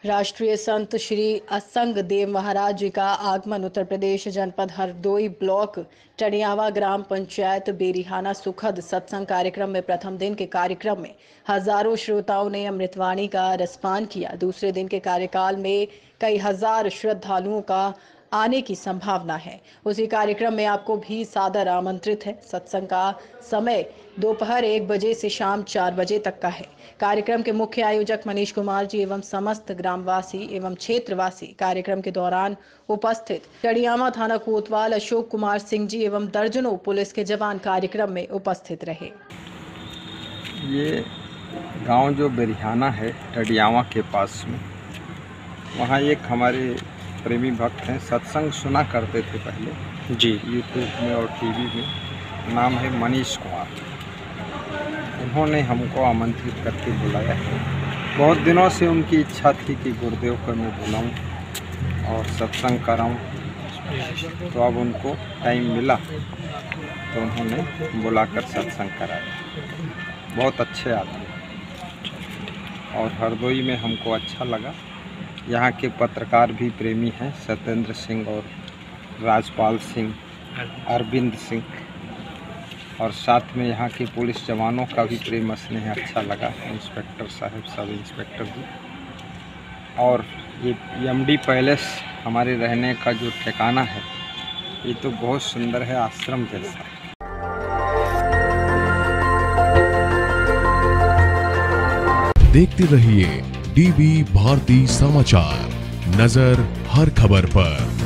राष्ट्रीय संत श्री असंग देव महाराज जी का आगमन उत्तर प्रदेश जनपद हरदोई ब्लॉक टडियावा ग्राम पंचायत बेरिहाना सुखद सत्संग कार्यक्रम में प्रथम दिन के कार्यक्रम में हजारों श्रोताओं ने अमृतवाणी का रसपान किया। दूसरे दिन के कार्यकाल में कई हजार श्रद्धालुओं का आने की संभावना है। उसी कार्यक्रम में आपको भी सादर आमंत्रित है। सत्संग का समय दोपहर 1 बजे से शाम 4 बजे तक का है। कार्यक्रम के मुख्य आयोजक मनीष कुमार जी एवं समस्त ग्रामवासी एवं क्षेत्रवासी कार्यक्रम के दौरान उपस्थित टडियावा थाना कोतवाल अशोक कुमार सिंह जी एवं दर्जनों पुलिस के जवान कार्यक्रम में उपस्थित रहे। ये गांव जो बेरिहाना है टडियावा के पास में, वहाँ एक हमारे प्रेमी भक्त हैं, सत्संग सुना करते थे पहले जी यूट्यूब में और टीवी में। नाम है मनीष कुमार। उन्होंने हमको आमंत्रित करके बुलाया है। बहुत दिनों से उनकी इच्छा थी कि गुरुदेव को मैं बुलाऊं और सत्संग कराऊं, तो अब उनको टाइम मिला तो उन्होंने बुलाकर सत्संग कराया। बहुत अच्छे आदमी और हरदोई में हमको अच्छा लगा। यहाँ के पत्रकार भी प्रेमी हैं, सत्येंद्र सिंह और राजपाल सिंह, अरविंद सिंह, और साथ में यहाँ के पुलिस जवानों का भी प्रेम स्नेह अच्छा लगा। इंस्पेक्टर साहब, सब इंस्पेक्टर भी, और ये एमडी पैलेस हमारे रहने का जो ठिकाना है, ये तो बहुत सुंदर है, आश्रम जैसा। देखते रहिए डीवी भारती समाचार, नजर हर खबर पर।